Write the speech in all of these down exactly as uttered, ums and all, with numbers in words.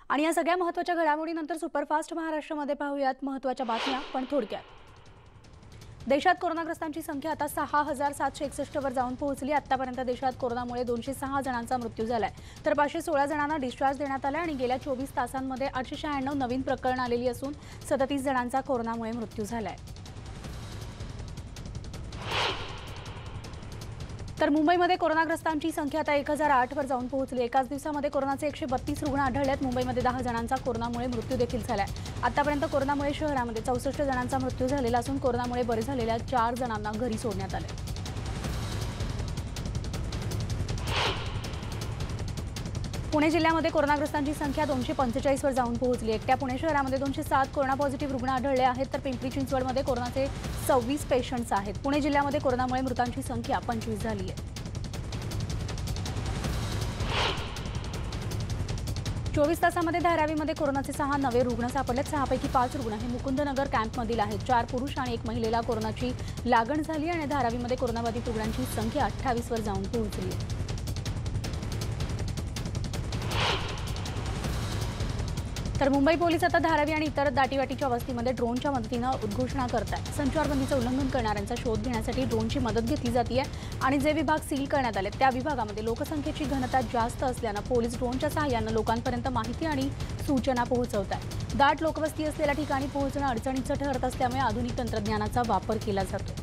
आणि या सगळ्या महत्त्वाच्या घडामोडीनंतर सुपरफास्ट महाराष्ट्रामध्ये पाहूयात महत्त्वाच्या बातम्या पण थोडक्यात। देशात कोरोनाग्रस्तांची संख्या आता सहा हजार सातशे एकसष्ट वर जाऊन पोहोचली। आतापर्यंत देशात कोरोनामुळे दोनशे सहा जणांचा मृत्यू झालाय, तर पाचशे सोळा जणांना डिस्चार्ज देण्यात आलाय आणि गेल्या चोवीस तासांमध्ये आठशे शहाण्णव नवीन प्रकरण आलेली असून सदतीस जणांचा कोरोनामुळे मृत्यू झालाय। तर मुंबईमध्ये कोरोनाग्रस्तांची संख्या आता एक हजार आठ वर जाऊन पोहोचली। एकाच दिवसामध्ये कोरोनाचे एकशे बत्तीस रुग्ण आढळलेत। मुंबईमध्ये दहा जणांचा कोरोनामुळे मृत्यू देखील झालाय। आतापर्यंत कोरोनामुळे शहरामध्ये चौसष्ट जणांचा मृत्यू झालेला असून कोरोनामुळे बरे झालेल्या चार जणांना घरी सोडण्यात आले। पुणे जिल्ह्यामध्ये कोरोनाग्रस्तांची संख्या दोनशे पंचेचाळीस वर जाऊन पोहोचली। एकट्या पुणे शहरामध्ये दोनशे सात कोरोना पॉझिटिव्ह रुग्ण आढळले आहेत, तर पिंपरी चिंचवडमध्ये कोरोनाचे सव्वीस पेशंट्स आहेत। पुणे जिल्ह्यामध्ये कोरोनामुळे मृतांची संख्या पंचवीस झाली आहे। चोवीस तासांमध्ये धारावीमध्ये कोरोनाचे सहा नवे रुग्ण सापडलेत। सहापैकी पाच रुग्ण हे मुकुंदनगर कॅम्पमधील आहेत। चार पुरुष आणि एक महिलेला कोरोनाची लागण झाली आणि धारावीमध्ये कोरोनाबाधित रुग्णांची संख्या अठ्ठावीस वर जाऊन पोहोचली आहे। तर मुंबई पोलीस आता धारावी आणि इतर दाटीवाटीच्या वस्तीमध्ये ड्रोनच्या मदतीने उद्घोषणा करतात। संचारबंदीचं उल्लंघन करणाऱ्यांचा शोध घेण्यासाठी ड्रोनची मदत घेतली जाते आणि जे विभाग सील करण्यात आले त्या विभागामध्ये लोकसंख्येची घनता जास्त असल्याने पोलीस ड्रोनच्या सहाय्याने लोकांपर्यंत माहिती आणि सूचना पोहोचवतात। दाट लोकवस्ती असलेल्या ठिकाणी पोहोचणे अडचणीचं ठरत असल्यामुळे आधुनिक तंत्रज्ञानाचा वापर केला जातो।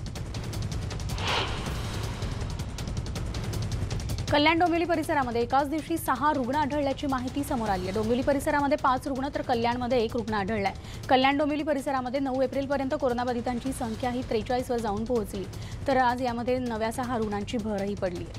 कल्याण डोंबिवली परिसरामध्ये एकाच दिवशी सहा रुग्ण आढळल्याची माहिती समोर आली आहे। डोंबिवली परिसरामध्ये पाच रुग्ण तर कल्याणमध्ये एक रुग्ण आढळलाय। कल्याण डोंबिवली परिसरामध्ये नऊ एप्रिलपर्यंत कोरोनाबाधितांची संख्या ही त्रेचाळीस वर जाऊन पोहोचली, तर आज यामध्ये नव्या सहा रुग्णांची भरही पडली आहे।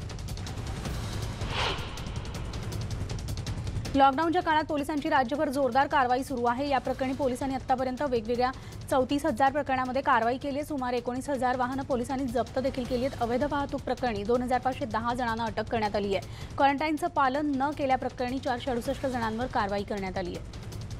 लॉकडाऊनच्या काळात पोलिसांची राज्यभर जोरदार कारवाई सुरू आहे। या प्रकरणी पोलिसांनी आतापर्यंत वेगवेगळ्या चौतीस हजार प्रकरणामध्ये कारवाई केली आहे। सुमारे एकोणीस हजार वाहनं पोलिसांनी जप्त देखील केली आहेत। अवैध वाहतूक प्रकरणी दोन हजार पाचशे दहा जणांना अटक करण्यात आली आहे। क्वारंटाईनचं पालन न केल्याप्रकरणी चारशे अडुसष्ट जणांवर कारवाई करण्यात आली आहे।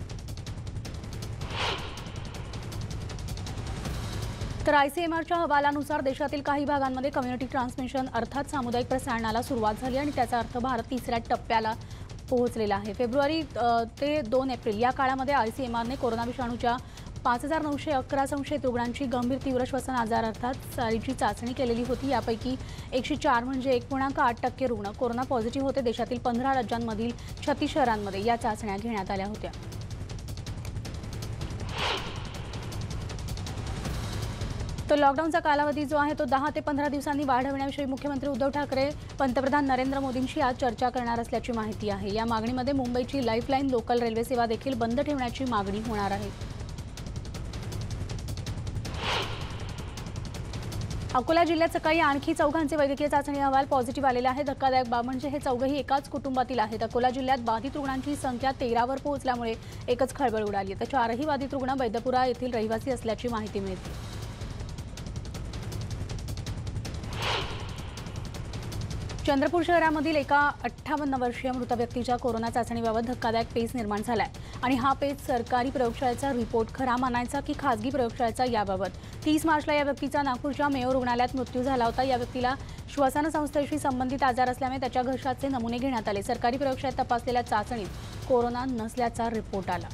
तर आयसीएमआरच्या अहवालानुसार देशातील काही भागांमध्ये कम्युनिटी ट्रान्समिशन अर्थात सामुदायिक प्रसारणाला सुरुवात झाली आणि त्याचा अर्थ भारत तिसऱ्या टप्प्याला पोहोचलेला आहे। फेब्रुवारी ते दोन एप्रिल या काळामध्ये आयसीएमआरने कोरोना विषाणूच्या पाच हजार नऊशे अकरा संशयित रुग्णांची गंभीर तीव्र श्वसन आजार अर्थात सारीची चाचणी केलेली होती। यापैकी एकशे चार म्हणजे एक पूर्णांक आठ टक्के रुग्ण कोरोना पॉझिटिव्ह होते। देशातील पंधरा राज्यांमधील छत्तीस शहरांमध्ये या चाचण्या घेण्यात आल्या होत्या। तो लॉकडाऊनचा कालावधी जो आहे तो दहा ते पंधरा दिवसांनी वाढवण्याविषयी मुख्यमंत्री उद्धव ठाकरे पंतप्रधान नरेंद्र मोदींशी आज चर्चा करणार असल्याची माहिती आहे। या मागणीमध्ये मुंबईची लाईफलाईन लोकल रेल्वे सेवा देखील बंद ठेवण्याची मागणी होणार आहे। अकोला जिल्ह्यात सकाळी आणखी चौघांचे वैद्यकीय चाचणी अहवाल पॉझिटिव्ह आलेले आहे। धक्कादायक बाब म्हणजे हे चौघही एकाच कुटुंबातील आहेत। अकोला जिल्ह्यात बाधित रुग्णांची संख्या तेरा वर पोहोचल्यामुळे एकच खळबळ उडाली आहे। तर चारही बाधित रुग्ण वैद्यपुरा येथील रहिवासी असल्याची माहिती मिळते। चंद्रपूर शहरामधील एका अठ्ठावन्न वर्षीय मृत व्यक्तीच्या कोरोना चाचणीबाबत धक्कादायक पेच निर्माण झालाय आणि हा पेच सरकारी प्रयोगशाळेचा रिपोर्ट खरा मानायचा की खासगी प्रयोगशाळेचा याबाबत तीस मार्चला या व्यक्तीचा नागपूरच्या मेयो रुग्णालयात मृत्यू झाला होता। या व्यक्तीला श्वसन संस्थेशी संबंधित आजार असल्यामुळे त्याच्या घशाचे नमुने घेण्यात आले। सरकारी प्रयोगशाळेत तपासलेल्या चाचणीत कोरोना नसल्याचा रिपोर्ट आला।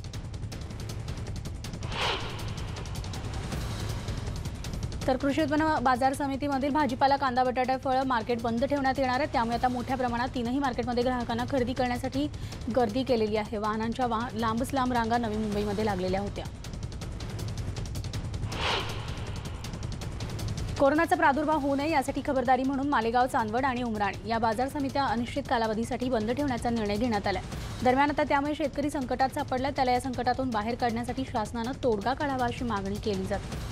तर कृषी उत्पन्न बाजार समितीमधील भाजीपाला कांदा बटाटा फळ मार्केट बंद ठेवण्यात येणार आहे। त्यामुळे आता मोठ्या प्रमाणात तीनही मार्केटमध्ये ग्राहकांना खरेदी करण्यासाठी गर्दी केलेली आहे। वाहनांच्या लांबच लांब रांगा नवी मुंबईमध्ये लागलेल्या होत्या। कोरोनाचा प्रादुर्भाव होऊ नये यासाठी खबरदारी म्हणून मालेगाव, चांदवड आणि उमराणी या बाजार समित्या अनिश्चित कालावधीसाठी बंद ठेवण्याचा निर्णय घेण्यात आला। दरम्यान आता त्यामुळे शेतकरी संकटात सापडला, त्याला या संकटातून बाहेर काढण्यासाठी शासनाने तोडगा काढावा अशी मागणी केली जाते।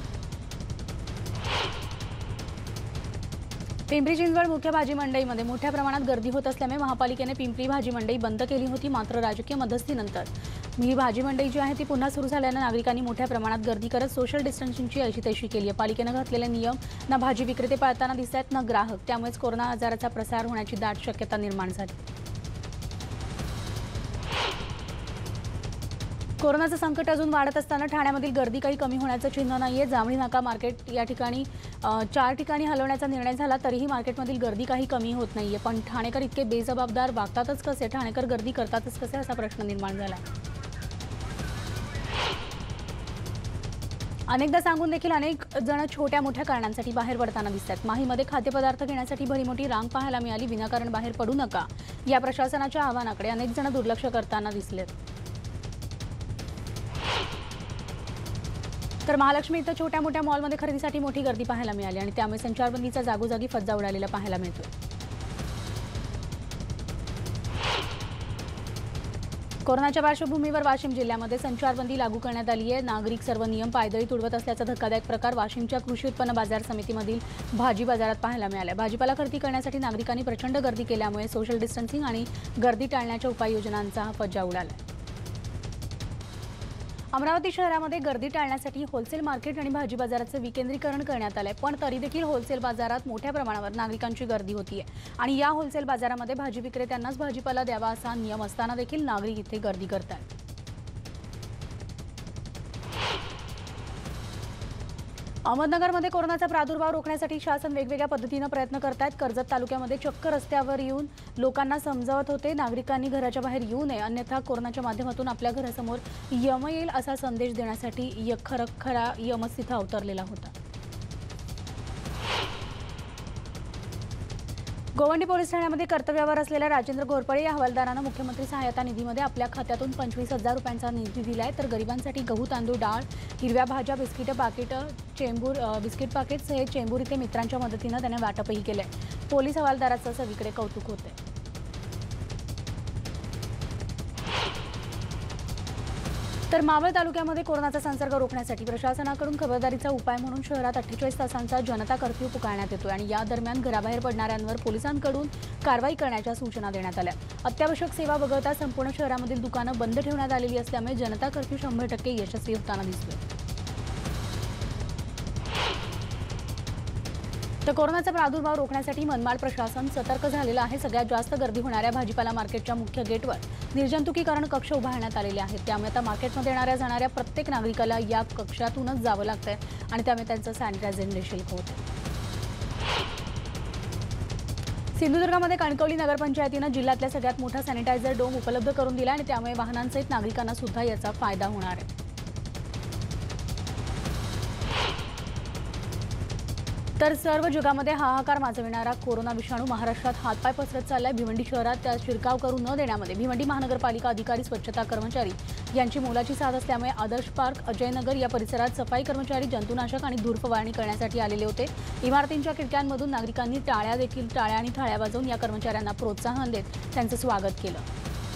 पिंपरी चिंचवड मुख्य भाजी मंडईमध्ये मोठ्या प्रमाणात गर्दी होत असल्यामुळे महापालिकेने पिंपरी भाजी मंडई बंद केली होती। मात्र राजकीय मध्यस्थीनंतर ही भाजी मंडई जी आहे ती पुन्हा सुरू झाल्याने नागरिकांनी मोठ्या प्रमाणात गर्दी करत सोशल डिस्टन्सिंगची अशी तशी केली आहे। पालिकेने घातलेले नियम ना भाजी विक्रेते पाळताना दिसत आहेत ना ग्राहक, त्यामुळेच कोरोना आजाराचा प्रसार होण्याची दाट शक्यता निर्माण झाली। कोरोनाचं संकट अजून वाढत असताना ठाण्यामधील गर्दी काही कमी होण्याचं चिन्ह नाहीये। जांभळी नाका मार्केट या ठिकाणी चार ठिकाणी हलवण्याचा निर्णय झाला तरीही मार्केटमधील गर्दी काही कमी होत नाहीये। पण ठाणेकर इतके बेजबाबदार वागतातच कसे, ठाणेकर गर्दी करतातच कसे असा प्रश्न निर्माण झाला। अनेकदा सांगून देखील अनेक जण छोट्या मोठ्या कारणांसाठी बाहेर पडताना दिसतात। माहीमध्ये खाद्यपदार्थ घेण्यासाठी भरीमोठी रांग पाहायला मिळाली। विनाकारण बाहेर पडू नका या प्रशासनाच्या आवाहनाकडे अनेक जण दुर्लक्ष करताना दिसलेत। तर महालक्ष्मी इथं छोट्या मोठ्या मॉलमध्ये खरेदीसाठी मोठी गर्दी पाहायला मिळाली आणि त्यामुळे संचारबंदीचा जागोजागी फज्जा उडालेला पाहायला मिळतो। कोरोनाच्या पार्श्वभूमीवर वाशिम जिल्ह्यामध्ये संचारबंदी लागू करण्यात आली आहे। नागरिक सर्व नियम पायदळी तुडवत असल्याचा धक्कादायक प्रकार वाशिमच्या कृषी उत्पन्न बाजार समितीमधील भाजी बाजारात पाहायला मिळाला। भाजीपाला खरेदी करण्यासाठी नागरिकांनी प्रचंड गर्दी केल्यामुळे सोशल डिस्टन्सिंग आणि गर्दी टाळण्याच्या उपाययोजनांचा हा फज्जा उडाला। अमरावती शहरामध्ये गर्दी टाळण्यासाठी होलसेल मार्केट आणि भाजी बाजाराचे विकेंद्रीकरण करण्यात आले, पण तरी देखील होलसेल बाजारात मोठ्या प्रमाणावर नागरिकांची गर्दी होतीये आणि या होलसेल बाजारामध्ये भाजी विक्रेत्यांनाच भाजीपाला द्यावा असा नियम असताना देखील नागरिक इथे गर्दी करतात। अहमदनगरमध्ये कोरोनाचा प्रादुर्भाव रोखण्यासाठी शासन वेगवेगळ्या पद्धतीने प्रयत्न करत आहे। कर्जत तालुक्यामध्ये चक्क रस्त्यावर येऊन लोकांना समजावत होते नागरिकांनी घराच्या बाहेर येऊ नये, अन्यथा कोरोनाच्या माध्यमातून आपल्या घरासमोर यम येईल असा संदेश देण्यासाठी खरा खरा यमच तिथे अवतरलेला होता। गोवंडी पोलीस ठाण्यामध्ये कर्तव्यावर असलेल्या राजेंद्र घोरपडे या हवालदारानं मुख्यमंत्री सहायता निधीमध्ये आपल्या खात्यातून पंचवीस हजार रुपयांचा निधी दिलाय। तर गरिबांसाठी गहू, तांदूळ, डाळ, हिरव्या भाज्या, बिस्किट पाकिटं, चेंबूर बिस्किट पाकिट्स हे चेंबूर इथे मित्रांच्या मदतीनं त्याने वाटपही केलंय। पोलीस हवालदाराचं सगळीकडे कौतुक होतंय। तर मावळ तालुक्यामध्ये कोरोनाचा संसर्ग रोखण्यासाठी प्रशासनाकडून खबरदारीचा उपाय म्हणून शहरात अठ्ठेचाळीस तासांचा जनता कर्फ्यू पुकारण्यात येतोय आणि या दरम्यान घराबाहेर पडणाऱ्यांवर पोलिसांकडून कारवाई करण्याच्या सूचना देण्यात आल्या। अत्यावश्यक सेवा वगळता संपूर्ण शहरामधील दुकानं बंद ठेवण्यात आलेली असल्यामुळे जनता कर्फ्यू शंभर टक्के यशस्वी होताना दिसतोय। तर कोरोनाचा प्रादुर्भाव रोखण्यासाठी मनमाड प्रशासन सतर्क झालेलं आहे। सगळ्यात जास्त गर्दी होणाऱ्या भाजीपाला मार्केटच्या मुख्य गेटवर निर्जंतुकीकरण कक्ष उभारण्यात आलेले आहेत। त्यामुळे आता मार्केटमध्ये येणाऱ्या जाणाऱ्या प्रत्येक नागरिकाला या कक्षातूनच जावं लागतंय आणि त्यामुळे त्यांचं सॅनिटायझेशन देखील होत आहे। सिंधुदुर्गामध्ये कणकवली नगरपंचायतीनं जिल्ह्यातल्या सगळ्यात मोठा सॅनिटायझर डोम उपलब्ध करून दिला आणि त्यामुळे वाहनांसहित नागरिकांना सुद्धा याचा फायदा होणार आहे। तर सर्व जगामध्ये हाहाकार माजविणारा कोरोना विषाणू महाराष्ट्रात हातपाय पसरत चाललाय। भिवंडी शहरात त्या शिरकाव करू न देण्यामध्ये भिवंडी महानगरपालिका अधिकारी, स्वच्छता कर्मचारी यांची मोलाची साथ असल्यामुळे आदर्श पार्क, अजयनगर या परिसरात सफाई कर्मचारी जंतुनाशक आणि धूर फवारणी करण्यासाठी आलेले होते। इमारतींच्या खिडक्यांमधून नागरिकांनी टाळ्या देखील टाळ्या आणि थाळ्या वाजवून या कर्मचाऱ्यांना प्रोत्साहन देत त्यांचं स्वागत केलं।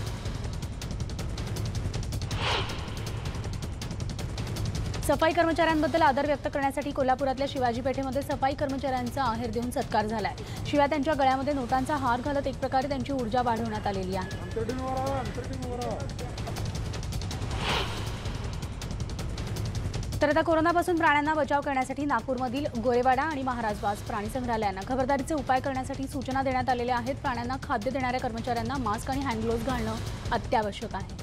सफाई कर्मचाऱ्यांबद्दल आदर व्यक्त करण्यासाठी कोल्हापुरातल्या शिवाजी पेठेमध्ये सफाई कर्मचाऱ्यांचा आहेर देऊन सत्कार झालाय। शिवाय त्यांच्या गळ्यामध्ये नोटांचा हार घालत एक प्रकारे त्यांची ऊर्जा वाढवण्यात आलेली आहे। तर आता कोरोनापासून प्राण्यांना बचाव करण्यासाठी नागपूरमधील गोरेवाडा आणि महाराजवास प्राणी संग्रहालयांना खबरदारीचे उपाय करण्यासाठी सूचना देण्यात आलेल्या आहेत। प्राण्यांना खाद्य देणाऱ्या कर्मचाऱ्यांना मास्क आणि हँड ग्लोव्ज घालणं अत्यावश्यक आहे।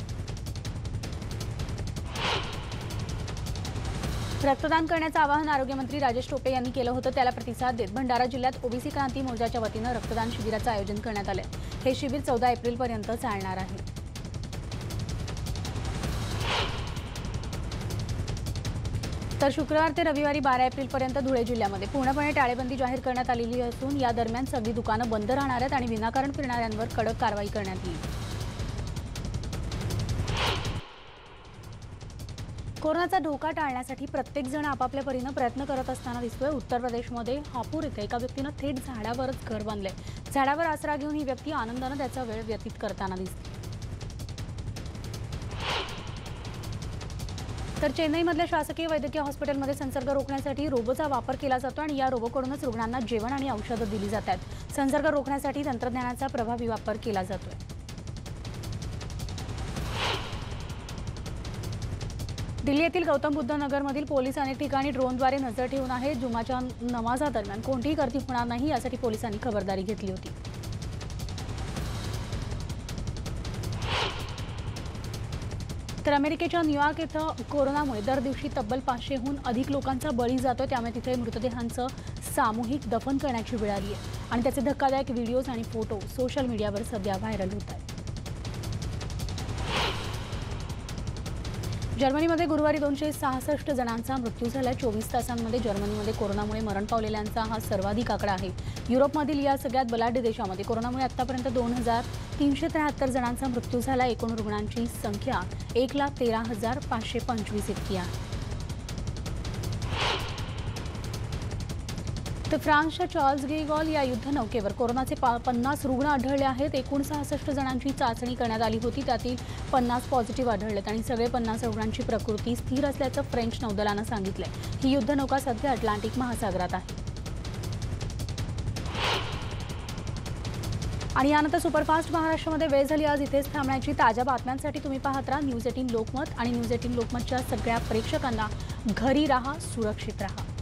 रक्तदान करण्याचं आवाहन आरोग्यमंत्री राजेश टोपे यांनी केलं होतं, त्याला प्रतिसाद देत भंडारा जिल्ह्यात ओबीसी क्रांती मोर्चाच्या वतीनं रक्तदान शिबिराचं आयोजन करण्यात आलं। हे शिबिर चौदा एप्रिलपर्यंत चालणार आहे। तर शुक्रवार ते रविवारी बारा एप्रिलपर्यंत धुळे जिल्ह्यामध्ये पूर्णपणे टाळेबंदी जाहीर करण्यात आलेली असून या दरम्यान सगळी दुकानं बंद राहणार आहेत आणि विनाकारण फिरणाऱ्यांवर कडक कारवाई करण्यात येईल। कोरोनाचा धोका टाळण्यासाठी प्रत्येक जण आपापल्या परीने प्रयत्न करत असताना दिसतोय। उत्तर प्रदेशमध्ये हापूर इथे एका व्यक्तीने थेट झाडावरच घर बांधले। झाडावर आसरा घेऊन ही व्यक्ती आनंदाने त्याचा वेळ व्यतीत करताना दिसते। तर चेन्नईमधल्या शासकीय वैद्यकीय हॉस्पिटलमध्ये संसर्ग रोखण्यासाठी रोबोचा वापर केला जातो आणि या रोबोकडूनच रुग्णांना जेवण आणि औषधं दिली जातात। संसर्ग रोखण्यासाठी तंत्रज्ञानाचा प्रभावी वापर केला जातोय। दिल्ली येथील गौतम बुद्ध नगरमधील पोलीस अनेक ठिकाणी ड्रोनद्वारे नजर ठेवून आहेत। जुमाच्या नमाजादरम्यान कोणतीही गर्दी होणार नाही यासाठी पोलिसांनी खबरदारी घेतली होती। तर अमेरिकेच्या न्यूयॉर्क इथं कोरोनामुळे दर दिवशी तब्बल पाचशेहून अधिक लोकांचा बळी जातोय। त्यामुळे तिथे मृतदेहांचं सामूहिक दफन करण्याची वेळ आली आहे आणि त्याचे धक्कादायक व्हिडिओज आणि फोटो सोशल मीडियावर सध्या व्हायरल होत आहेत। जर्मनीमध्ये गुरुवारी दोनशे सहासष्ट जणांचा मृत्यू झाला। चोवीस तासांमध्ये जर्मनीमध्ये कोरोनामुळे मरण पावलेल्यांचा हा सर्वाधिक आकडा आहे। युरोपमधील या सगळ्यात बलाढ्य देशामध्ये कोरोनामुळे आतापर्यंत दोन हजार तीनशे त्र्याहत्तर जणांचा मृत्यू झाला। एकूण रुग्णांची संख्या एक लाख तेरा हजार पाचशे पंचवीस इतकी आहे। तर फ्रान्सच्या चार्ल्स डी गॉल या युद्धनौकेवर कोरोनाचे पन्नास रुग्ण आढळले आहेत। एकूण सहासष्ट जणांची चाचणी करण्यात आली होती, त्यातील पन्नास पॉझिटिव्ह आढळलेत आणि सगळे पन्नास रुग्णांची प्रकृती स्थिर असल्याचं फ्रेंच नौदलानं सांगितलंय। ही युद्धनौका सध्या अटलांटिक महासागरात आहे। आणि यानंतर सुपरफास्ट महाराष्ट्रामध्ये वेळ झाली आज इथेच थांबण्याची। ताज्या बातम्यांसाठी तुम्ही पाहत राहा न्यूज एटीन लोकमत आणि न्यूज एटीन लोकमतच्या सगळ्या प्रेक्षकांना घरी राहा, सुरक्षित राहा।